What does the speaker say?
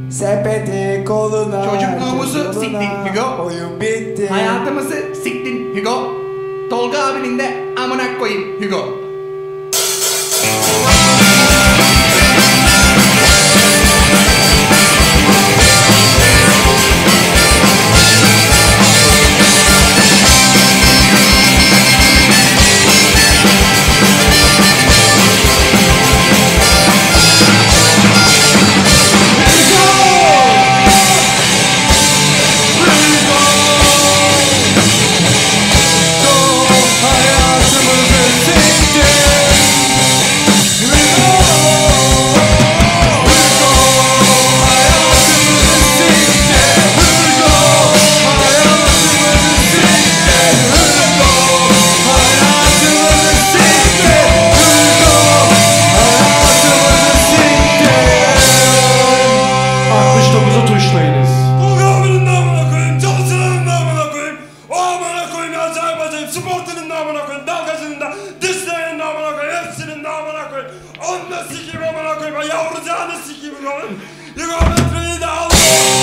Sepeti koluna. Çocukluğumuzu siktin Hugo. Oyun bitti. Hayatımızı siktin Hugo. Tolga abinin de amına koyayım Hugo. Tuşlayınız. Tolga abinin namına koyayım, çalışanın namına koyayım, o amına koyayım, acayip acayip, sportunun namına koyayım, dalgacının da, dişlerinin namına koyayım, hepsinin namına koyayım, onu da sikeyim amına koyayım, yavrucağını sikeyim oğlum, yugometreyi de al.